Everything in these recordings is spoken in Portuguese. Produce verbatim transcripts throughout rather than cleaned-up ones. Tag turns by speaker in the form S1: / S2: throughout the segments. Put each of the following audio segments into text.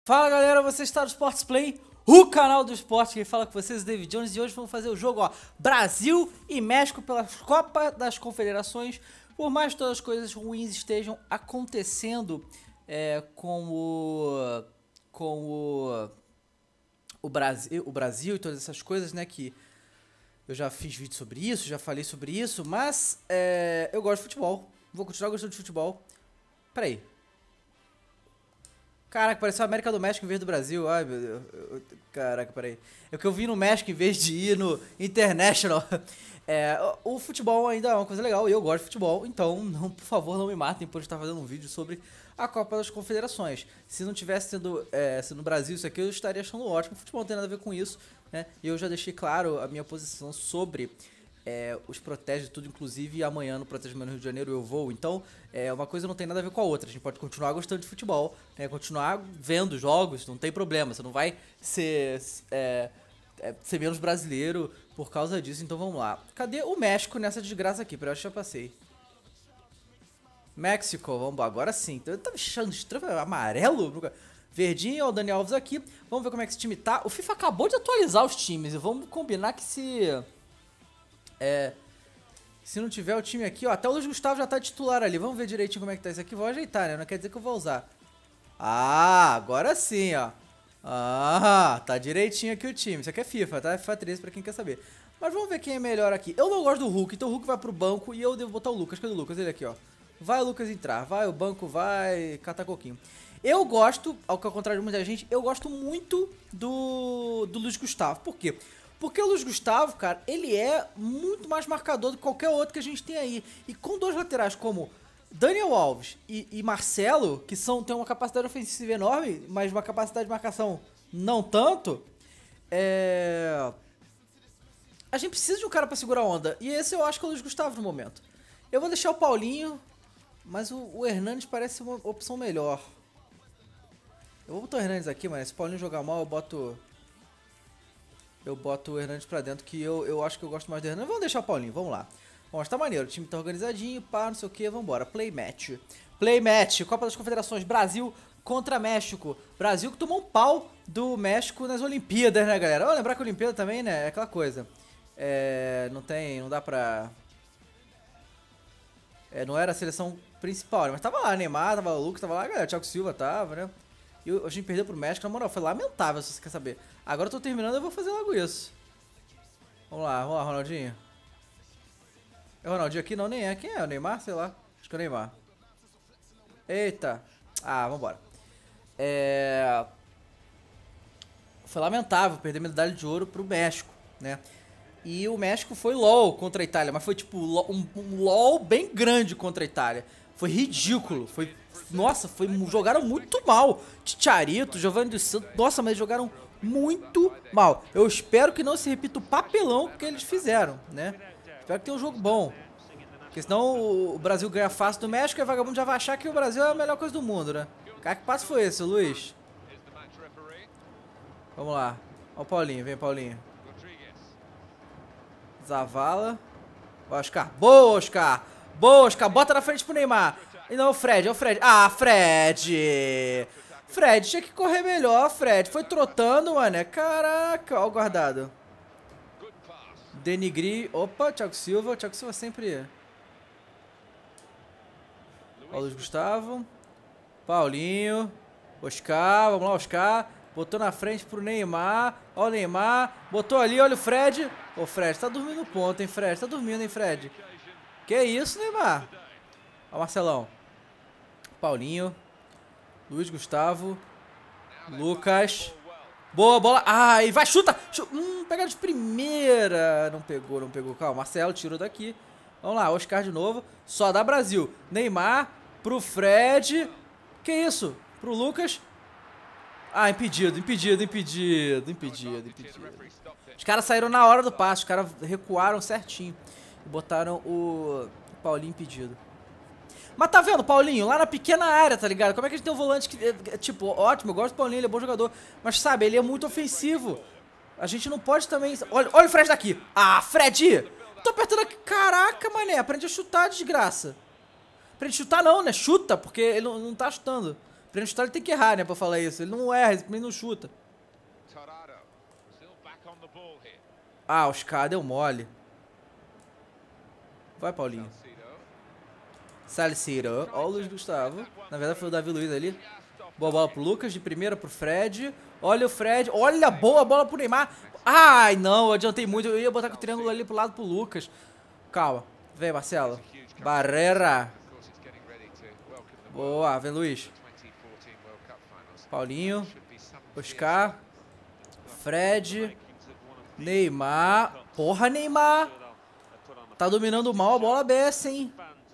S1: Fala galera, você está no Sports Play, o canal do esporte. Quem fala com vocês é o David Jones e hoje vamos fazer o jogo, ó, Brasil e México pela Copa das Confederações. Por mais que todas as coisas ruins estejam acontecendo é, com o com o, o, Brasil, o Brasil e todas essas coisas, né, que eu já fiz vídeo sobre isso, já falei sobre isso, mas é, eu gosto de futebol, vou continuar gostando de futebol. Peraí. Caraca, pareceu a América do México em vez do Brasil. Ai, meu Deus. Eu, eu, caraca, peraí. É que eu vim no México em vez de ir no International. É, o, o futebol ainda é uma coisa legal e eu gosto de futebol. Então, não, por favor, não me matem por estar fazendo um vídeo sobre a Copa das Confederações. Se não tivesse sendo, é, sendo no Brasil isso aqui, eu estaria achando ótimo. O futebol não tem nada a ver com isso, né? E eu já deixei claro a minha posição sobre... É, os protege tudo, inclusive amanhã no Protege no Rio de Janeiro eu vou. Então, é, uma coisa não tem nada a ver com a outra. A gente pode continuar gostando de futebol, né, continuar vendo jogos, não tem problema. Você não vai ser, é, é, ser menos brasileiro por causa disso. Então vamos lá. Cadê o México nessa desgraça aqui? Peraí, eu acho que já passei. México, vamos lá, agora sim. Eu tava achando estranho, amarelo, verdinho, ó, o Dani Alves aqui. Vamos ver como é que esse time tá. O FIFA acabou de atualizar os times e vamos combinar que se... É, se não tiver o time aqui, ó, até o Luiz Gustavo já tá titular ali. Vamos ver direitinho como é que tá isso aqui. Vou ajeitar, né? Não quer dizer que eu vou usar. Ah, agora sim, ó. Ah, tá direitinho aqui o time. Isso aqui é FIFA, tá? FIFA treze pra quem quer saber. Mas vamos ver quem é melhor aqui. Eu não gosto do Hulk, então o Hulk vai pro banco e eu devo botar o Lucas. Cadê o Lucas? Ele aqui, ó. Vai o Lucas entrar, vai o banco, vai catar coquinho. Eu gosto, ao contrário de muita gente, eu gosto muito do, do Luiz Gustavo. Por quê? Porque o Luiz Gustavo, cara, ele é muito mais marcador do que qualquer outro que a gente tem aí. E com dois laterais como Daniel Alves e, e Marcelo, que são, tem uma capacidade ofensiva enorme, mas uma capacidade de marcação não tanto, é... a gente precisa de um cara pra segurar a onda. E esse eu acho que é o Luiz Gustavo no momento. Eu vou deixar o Paulinho, mas o, o Hernandes parece uma opção melhor. Eu vou botar o Hernandes aqui, mas se o Paulinho jogar mal, eu boto... Eu boto o Hernandes pra dentro, que eu, eu acho que eu gosto mais do Hernandes. Vamos deixar o Paulinho, vamos lá. Bom, mas tá maneiro, o time tá organizadinho, pá, não sei o que, vambora. Play match. Play match, Copa das Confederações, Brasil contra México. Brasil que tomou um pau do México nas Olimpíadas, né, galera? Ó, lembrar que a Olimpíada também, né, é aquela coisa. É, não tem, não dá pra... É, não era a seleção principal, né, mas tava lá, Neymar, tava o Lucas, tava lá, galera, Thiago Silva tava, né. E a gente perdeu pro México, na moral, foi lamentável, se você quer saber. Agora eu tô terminando, eu vou fazer logo isso. Vamos lá, vamos lá, Ronaldinho. É o Ronaldinho aqui? Não, nem é. Quem é? O Neymar? Sei lá. Acho que é o Neymar. Eita. Ah, vambora. É... Foi lamentável perder medalha de ouro pro México, né? E o México foi LOL contra a Itália, mas foi tipo um, um LOL bem grande contra a Itália. Foi ridículo, foi... Nossa, foi, jogaram muito mal. Chicharito, Giovanni dos Santos, nossa, mas jogaram muito mal. Eu espero que não se repita o papelão que eles fizeram, né? Espero que tenha um jogo bom. Porque senão o Brasil ganha fácil do México e o vagabundo já vai achar que o Brasil é a melhor coisa do mundo, né? Cara, que passo foi esse, Luiz? Vamos lá. Ó o Paulinho, vem Paulinho. Zavala. Oscar, boa, Oscar. Boa, Oscar, bota na frente pro Neymar. E não, o Fred, é o Fred. Ah, Fred! Fred, tinha que correr melhor, Fred. Foi trotando, mano. Caraca, ó o guardado. Denigri. Opa, Thiago Silva. Thiago Silva sempre... Ó o Luiz Gustavo. Paulinho. Oscar, vamos lá, Oscar. Botou na frente pro Neymar. Ó o Neymar. Botou ali, olha o Fred. Ô, Fred, tá dormindo no ponto, hein, Fred? Tá dormindo, hein, Fred? Que isso, Neymar? Ó o Marcelão. Paulinho. Luiz Gustavo. Lucas. Boa bola. Ai, vai, chuta. chuta. Hum, pega de primeira. Não pegou, não pegou. Calma, Marcelo tirou daqui. Vamos lá, Oscar de novo. Só dá Brasil. Neymar pro Fred. Que isso? Pro Lucas. Ah, impedido, impedido, impedido, impedido, impedido. Os caras saíram na hora do passe. Os caras recuaram certinho. E botaram o Paulinho impedido. Mas tá vendo, Paulinho, lá na pequena área, tá ligado? Como é que a gente tem um volante que, é, tipo, ótimo, eu gosto do Paulinho, ele é bom jogador. Mas, sabe, ele é muito ofensivo. A gente não pode também... Olha, olha o Fred daqui. Ah, Fred! Tô apertando aqui. Caraca, mané, aprende a chutar, desgraça. Aprende a chutar não, né? Chuta, porque ele não, não tá chutando. Pra ele chutar, ele tem que errar, né? Pra falar isso. Ele não erra, ele não chuta. Ah, Oscar deu mole. Vai, Paulinho. Salcedo. Ó o Luiz Gustavo. Na verdade foi o Davi Luiz ali. Boa bola pro Lucas, de primeira pro Fred. Olha o Fred. Olha, boa bola pro Neymar. Ai, não, eu adiantei muito. Eu ia botar com o triângulo ali pro lado pro Lucas. Calma. Vem, Marcelo. Barreira. Boa, vem, Luiz. Paulinho. Oscar. Fred. Neymar. Porra, Neymar. Tá dominando mal a bola dessa, hein?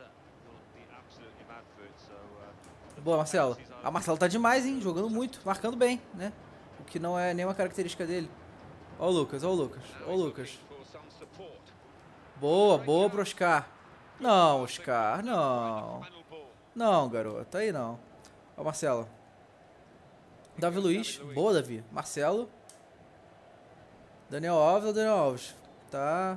S1: Boa, Marcelo. A Marcelo tá demais, hein? Jogando muito, marcando bem, né? O que não é nenhuma característica dele. Ó o Lucas, ó o Lucas, ó o Lucas. Boa, boa pro Oscar. Não, Oscar, não. Não, garoto, aí não. Ó o Marcelo. Davi Luiz, boa, Davi. Marcelo. Daniel Alves, ó Daniel Alves. Tá...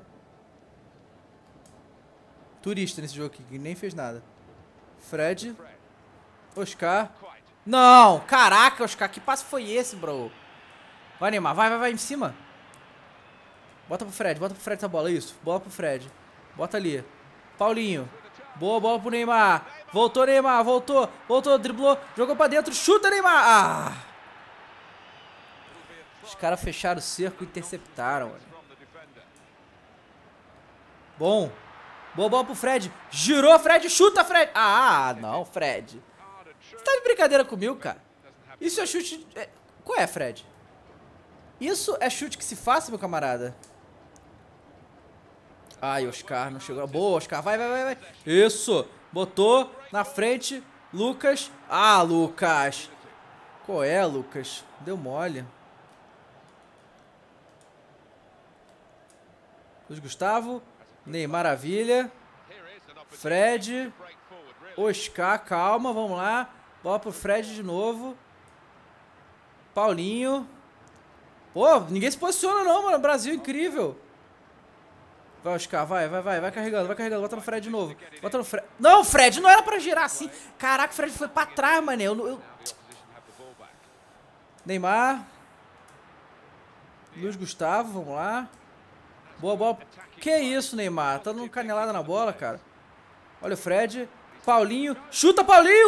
S1: turista nesse jogo aqui, que nem fez nada. Fred. Oscar. Não! Caraca, Oscar, que passe foi esse, bro? Vai, Neymar, vai, vai, vai, em cima. Bota pro Fred, bota pro Fred essa bola, isso. Bola pro Fred. Bota ali. Paulinho. Boa bola pro Neymar. Voltou, Neymar, voltou. Voltou, driblou, jogou pra dentro, chuta, Neymar. Ah! Os caras fecharam o cerco e interceptaram. Mano. Bom. Boa bola pro Fred. Girou, Fred, chuta, Fred. Ah, não, Fred. Você tá de brincadeira comigo, cara? Isso é chute... É... Qual é, Fred? Isso é chute que se faça, meu camarada? Ai, Oscar, não chegou. Boa, Oscar. Vai, vai, vai, vai. Isso. Botou na frente. Lucas. Ah, Lucas. Qual é, Lucas? Deu mole. Luiz Gustavo. Ney, maravilha. Fred. Oscar, calma, vamos lá. Bola pro Fred de novo. Paulinho. Pô, ninguém se posiciona não, mano. Brasil incrível. Vai, Oscar, vai, vai, vai. Vai carregando, vai carregando. Bota no Fred de novo. Bota no Fred. Não, Fred, não era pra girar assim. Caraca, o Fred foi pra trás, mano. Eu, eu... Neymar. Luiz Gustavo, vamos lá. Boa bola. Que isso, Neymar? Tá dando canelada na bola, cara. Olha o Fred. Paulinho. Chuta, Paulinho!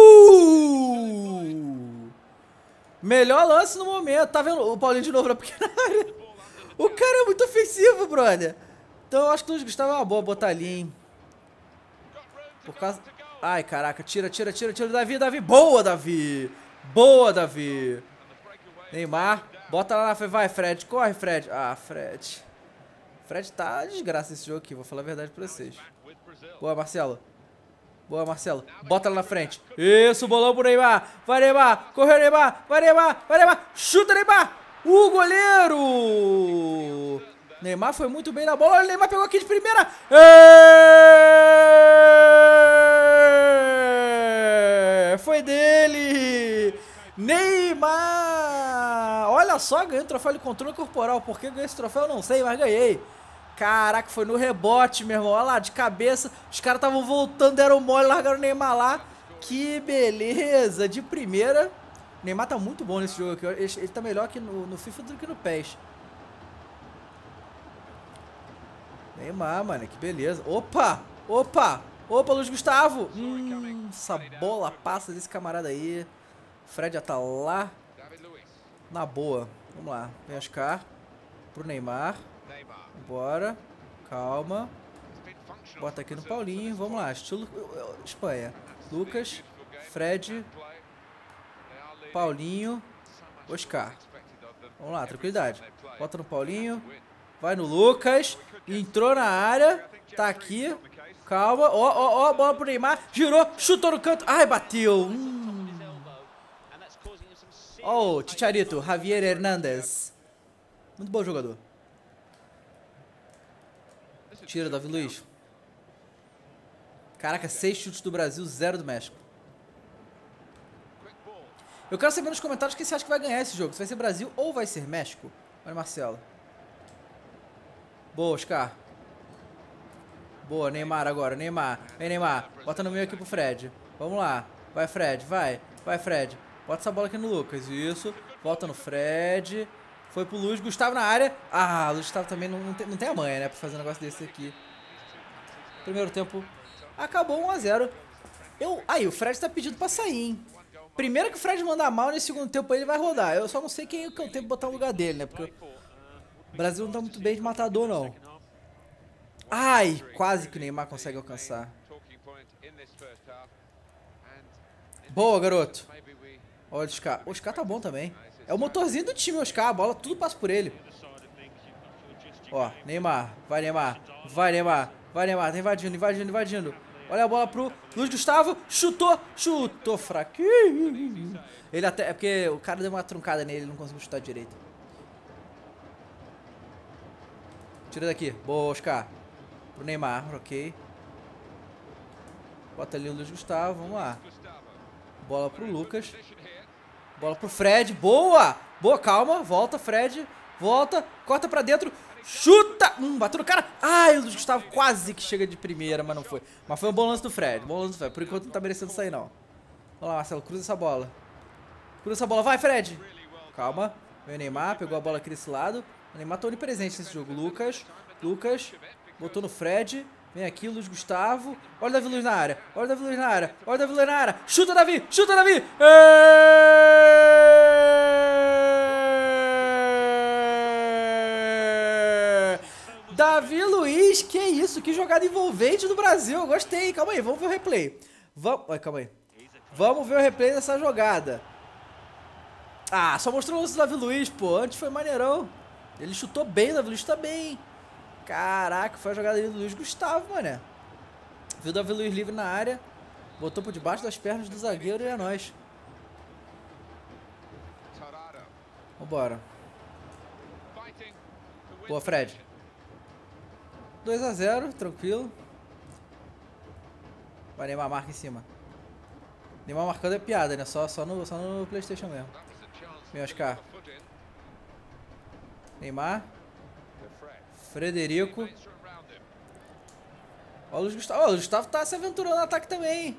S1: Uh! Melhor lance no momento. Tá vendo? O Paulinho de novo na pequena área. O cara é muito ofensivo, brother. Então eu acho que o Luiz Gustavo é uma boa botar ali, hein. Por causa... Ai, caraca. Tira, tira, tira, tira. Davi, Davi. Boa, Davi. Boa, Davi. Neymar. Bota lá na frente. Vai, Fred. Corre, Fred. Ah, Fred. Fred tá desgraça esse jogo aqui. Vou falar a verdade pra vocês. Boa, Marcelo. Boa, Marcelo. Bota lá na frente. Isso, bolão pro Neymar. Vai, Neymar. Correu, Neymar. Vai, Neymar. Vai, Neymar. Chuta, Neymar. O goleiro. Neymar foi muito bem na bola. O Neymar pegou aqui de primeira. É... Foi dele. Neymar. Olha só, ganhei o troféu de controle corporal. Por que ganhei esse troféu? Eu não sei, mas ganhei. Caraca, foi no rebote, meu irmão. Olha lá, de cabeça. Os caras estavam voltando, deram mole, largaram o Neymar lá. Que beleza. De primeira. O Neymar tá muito bom nesse jogo aqui. Ele, ele tá melhor aqui no, no FIFA do que no P E S. Neymar, mano. Que beleza. Opa! Opa! Opa, Luiz Gustavo. Hum, essa bola passa desse camarada aí. Fred já tá lá. Na boa. Vamos lá. Vem Oscar. Pro Neymar. Bora. Calma. Bota aqui no Paulinho. Vamos lá. Estilo Espanha. Lucas. Fred. Paulinho. Oscar. Vamos lá. Tranquilidade. Bota no Paulinho. Vai no Lucas. Entrou na área. Tá aqui. Calma. Ó, ó, ó. Bola pro Neymar. Girou. Chutou no canto. Ai, bateu. Hum. Ó, o Chicharito. Javier Hernández. Muito bom jogador. Tira, Davi Luiz. Caraca, seis chutes do Brasil, zero do México. Eu quero saber nos comentários quem você acha que vai ganhar esse jogo. Se vai ser Brasil ou vai ser México. Olha o Marcelo. Boa, Oscar. Boa, Neymar agora. Neymar. Vem, Neymar. Bota no meio aqui pro Fred. Vamos lá. Vai, Fred. Vai. Vai, Fred. Bota essa bola aqui no Lucas. Isso. Volta no Fred. Foi pro Luiz Gustavo na área. Ah, o Luiz Gustavo também não, não, tem, não tem a manha, né? Pra fazer um negócio desse aqui. Primeiro tempo acabou um a zero. Eu, aí, o Fred tá pedindo pra sair, hein? Primeiro que o Fred mandar mal, nesse segundo tempo ele vai rodar. Eu só não sei quem que eu tenho que botar no lugar dele, né? Porque o Brasil não tá muito bem de matador, não. Ai, quase que o Neymar consegue alcançar. Boa, garoto. Olha o Oscar. O Oscar tá bom também. É o motorzinho do time, o Oscar. A bola tudo passa por ele. Ó, Neymar. Vai, Neymar. Vai, Neymar. Vai, Neymar. Tá invadindo, invadindo, invadindo. Olha a bola pro Luiz Gustavo. Chutou. Chutou fraquinho. Ele até... É porque o cara deu uma truncada nele. Ele não conseguiu chutar direito. Tira daqui. Boa, Oscar. Pro Neymar. Ok. Bota ali o Luiz Gustavo. Vamos lá. Bola pro Lucas. Bola pro Fred. Boa! Boa, calma. Volta, Fred. Volta. Corta pra dentro. Chuta! Hum, bateu no cara. Ai, o Luiz Gustavo quase que chega de primeira, mas não foi. Mas foi um bom lance do Fred. Bom lance do Fred. Por enquanto não tá merecendo sair, não. Vamos lá, Marcelo. Cruza essa bola. Cruza essa bola. Vai, Fred. Calma. Vem o Neymar. Pegou a bola aqui desse lado. O Neymar tá onipresente nesse jogo. Lucas. Lucas. Botou no Fred. Vem aqui, Luiz Gustavo. Olha o Davi Luiz na área. Olha o Davi Luiz na área. Olha o Davi Luiz na área. Chuta, Davi. Chuta, Davi. É... Davi Luiz. Que isso? Que jogada envolvente do Brasil. Eu gostei. Calma aí. Vamos ver o replay. Vamos... Ai, calma aí. Vamos ver o replay dessa jogada. Ah, só mostrou o lance do Davi Luiz, pô. Antes foi maneirão. Ele chutou bem. O Davi Luiz tá bem. Caraca, foi a jogada ali do Luiz Gustavo, mané. Viu o Davi Luiz livre na área. Botou por debaixo das pernas do zagueiro e é nóis. Vambora. Boa, Fred. dois a zero, tranquilo. Vai, Neymar, marca em cima. Neymar marcando é piada, né? Só, só, no, só no PlayStation mesmo. Vem, Oscar. Neymar. Frederico. Olha o Luiz Gustavo. Olha, o Gustavo tá se aventurando no ataque também.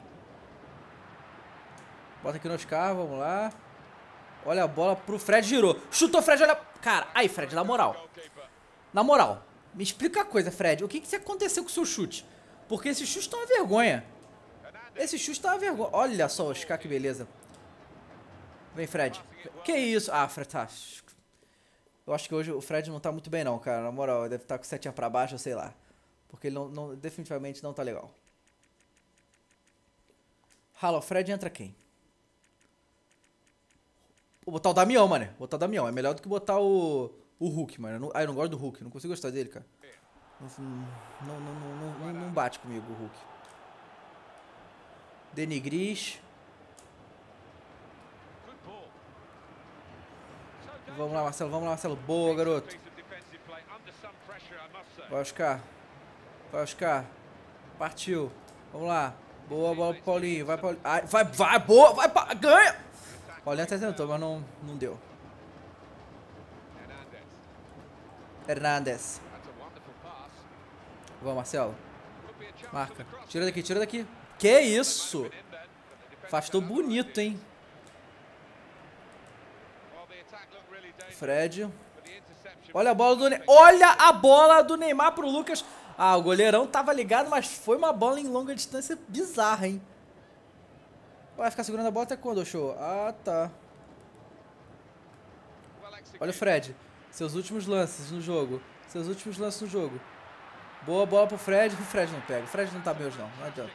S1: Bota aqui no Oscar, vamos lá. Olha a bola pro Fred, girou. Chutou, Fred, olha... Cara, aí, Fred, na moral. Na moral, me explica a coisa, Fred. O que que aconteceu com o seu chute? Porque esse chute tá uma vergonha. Esse chute tá uma vergonha. Olha só, Oscar, que beleza. Vem, Fred. Que isso? Ah, Fred, tá... Eu acho que hoje o Fred não tá muito bem não, cara. Na moral, deve estar com setinha pra baixo, eu sei lá. Porque ele não, não, definitivamente não tá legal. Rala, o Fred entra quem? Vou botar o Damião, mano. Vou botar o Damião. É melhor do que botar o, o Hulk, mano. Eu não, ah, eu não gosto do Hulk. Não consigo gostar dele, cara. Não, não, não, não, não, não bate comigo o Hulk. Denigris. Vamos lá, Marcelo. Vamos lá, Marcelo. Boa, garoto. Vai, Oscar. Vai, Oscar. Partiu. Vamos lá. Boa bola pro Paulinho. Vai, Paulinho. Ai, vai, vai, boa. Vai, pa... ganha. Paulinho até tentou, mas não, não deu. Hernandes. Vamos, Marcelo. Marca. Tira daqui, tira daqui. Que isso? Afastou bonito, hein? Fred. Olha a bola do Neymar. Olha a bola do Neymar pro Lucas. Ah, o goleirão tava ligado, mas foi uma bola em longa distância bizarra, hein? Vai ficar segurando a bola até quando, show? Ah, tá. Olha o Fred. Seus últimos lances no jogo. Seus últimos lances no jogo. Boa bola pro Fred. O Fred não pega. O Fred não tá bem hoje, não. Não adianta.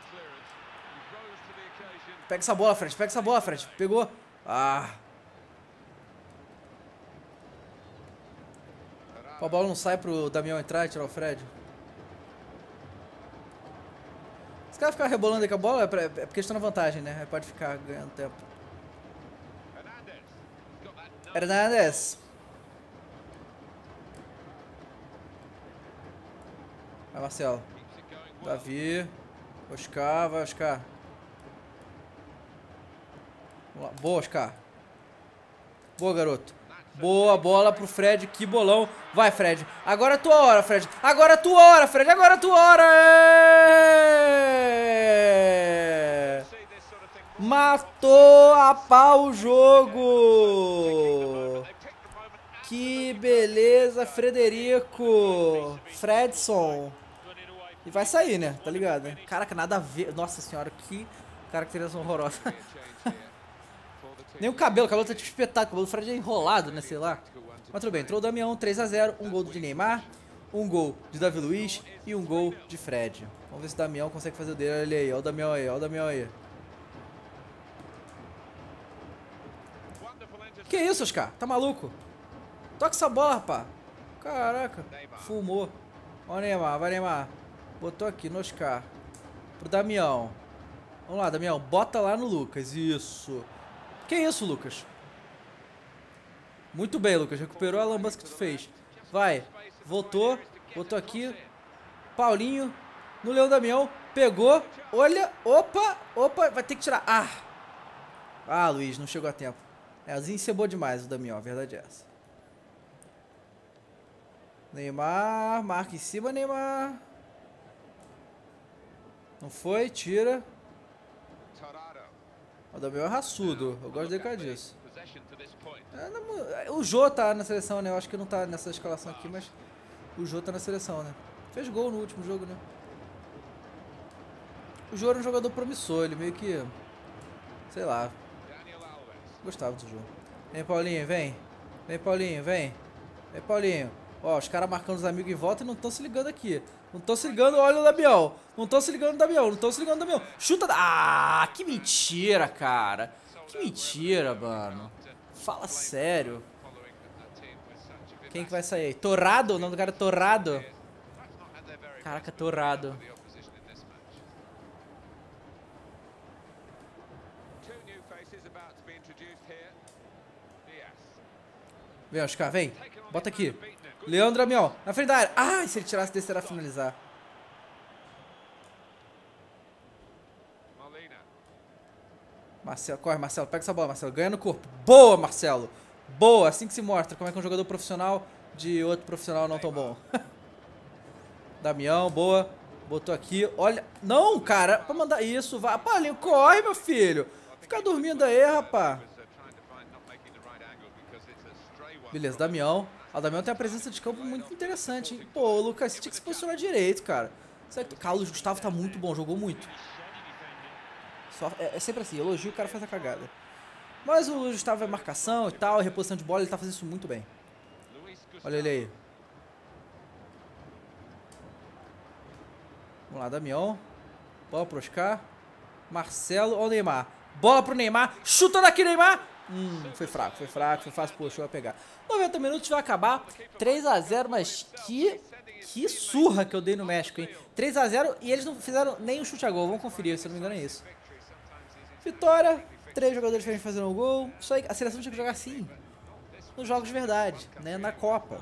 S1: Pega essa bola, Fred. Pega essa bola, Fred. Pegou. Ah. A bola não sai pro Damião entrar e tirar o Fred. Esse cara ficar rebolando aí com a bola é, pra, é porque estão na vantagem, né? Aí pode ficar ganhando tempo. Hernandes. Vai, Marcelo. Davi. Oscar. Vai, Oscar. Vamos lá. Boa, Oscar. Boa, garoto. Boa bola pro Fred, que bolão. Vai, Fred. Agora é a tua hora, Fred. Agora é a tua hora, Fred. Agora é a tua hora. É... Matou a pau o jogo. Que beleza, Frederico. Fredson. E vai sair, né? Tá ligado? Né? Caraca, nada a ver. Nossa senhora, que caracterização horrorosa. Nem o cabelo, o cabelo tá tipo espetado. O cabelo do Fred é enrolado, né? Sei lá. Mas tudo bem, entrou o Damião, três a zero. Um gol de Neymar, um gol de Davi Luiz e um gol de Fred. Vamos ver se o Damião consegue fazer o dele. Olha ele aí, olha o Damião aí, olha o Damião aí. Que isso, Oscar? Tá maluco? Toca essa bola, rapá. Caraca, fumou. Olha o Neymar, vai Neymar. Botou aqui no Oscar. Pro Damião. Vamos lá, Damião. Bota lá no Lucas. Isso. Que isso, Lucas? Muito bem, Lucas. Recuperou a lambança que tu fez. Vai. Voltou. Botou aqui. Paulinho. No Leão Damião. Pegou. Olha. Opa. Opa. Vai ter que tirar. Ah. Ah, Luiz. Não chegou a tempo. É, encebou demais o Damião. A verdade é essa. Neymar. Marca em cima, Neymar. Não foi. Tira. O Damião é raçudo. Eu gosto de cá disso. É, não, o Jô tá na seleção, né? Eu acho que não tá nessa escalação aqui, mas o Jô tá na seleção, né? Fez gol no último jogo, né? O Jô era um jogador promissor, ele meio que... Sei lá. Gostava do Jô. Vem, Paulinho, vem. Vem, Paulinho, vem. Vem, Paulinho. Ó, os caras marcando os amigos em volta e não estão se ligando aqui. Não estão se ligando, olha o Damião. Não estão se ligando no Damião, não estão se ligando no Damião. Chuta... Ah, que mentira, cara. Que mentira, mano. Fala sério. Quem que vai sair aí? Torrado? O nome do cara é Torrado. Caraca, Torrado. Vem, Oscar, vem. Bota aqui. Leandro Damião, na frente da área. Ai, se ele tirasse desse, era finalizar. Marcelo, corre, Marcelo. Pega essa bola, Marcelo. Ganha no corpo. Boa, Marcelo. Boa. Assim que se mostra como é que um jogador profissional de outro profissional não tão bom. Damião, boa. Botou aqui. Olha. Não, cara. Pra mandar isso. Vai. Paulinho, corre, meu filho. Fica dormindo aí, rapá. Beleza, Damião. O Damião tem uma presença de campo muito interessante, hein? Pô, Lucas, você tinha que se posicionar direito, cara. Certo? Carlos Gustavo tá muito bom. Jogou muito. Só, é, é sempre assim, elogio, o cara faz a cagada. Mas o Gustavo é marcação e tal, reposição de bola, ele tá fazendo isso muito bem. Olha ele aí. Vamos lá, Damião. Bola pro Oscar. Marcelo, olha o Neymar. Bola pro Neymar, chuta daqui, Neymar. Hum, foi fraco, foi fraco, foi fácil pro Ochoa pegar. noventa minutos vai acabar, três a zero, mas que, que surra que eu dei no México, hein. três a zero e eles não fizeram nem um chute a gol, vamos conferir, se eu não me engano é isso. Vitória, três jogadores diferentes fazendo um gol. Isso aí, a seleção tinha que jogar assim, nos jogos de verdade, né, na Copa.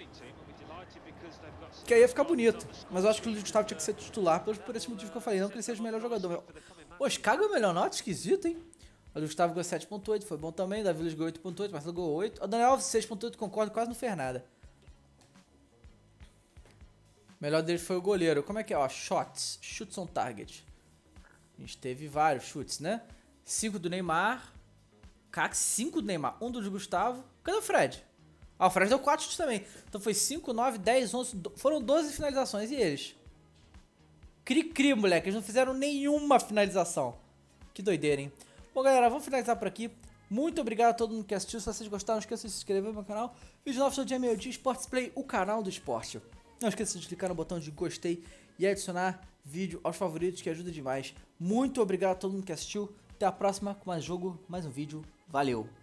S1: Que aí ia ficar bonito. Mas eu acho que o Luiz Gustavo tinha que ser titular por, por esse motivo que eu falei, não que ele seja o melhor jogador. O Oscar ganhou melhor nota, esquisito, hein. O Gustavo ganhou sete ponto oito, foi bom também. Davi Luiz ganhou oito ponto oito, Marcelo ganhou oito. O Daniel Alves seis ponto oito, concordo, quase não fez nada. O melhor deles foi o goleiro. Como é que é? Ó, shots. Chutes on target. A gente teve vários chutes, né? cinco do Neymar. Caraca, cinco do Neymar. um do Gustavo. Cadê o Fred? Ah, o Fred deu quatro chutes também. Então foi cinco, nove, dez, onze. Do... Foram doze finalizações. E eles? Cri-cri, moleque. Eles não fizeram nenhuma finalização. Que doideira, hein? Bom, galera, vamos finalizar por aqui. Muito obrigado a todo mundo que assistiu. Se vocês gostaram, não esqueça de se inscrever no meu canal. Vídeo novo todo dia meio-dia, Sports Play, o canal do esporte. Não esqueça de clicar no botão de gostei e adicionar vídeo aos favoritos, que ajuda demais. Muito obrigado a todo mundo que assistiu. Até a próxima com mais jogo, mais um vídeo. Valeu!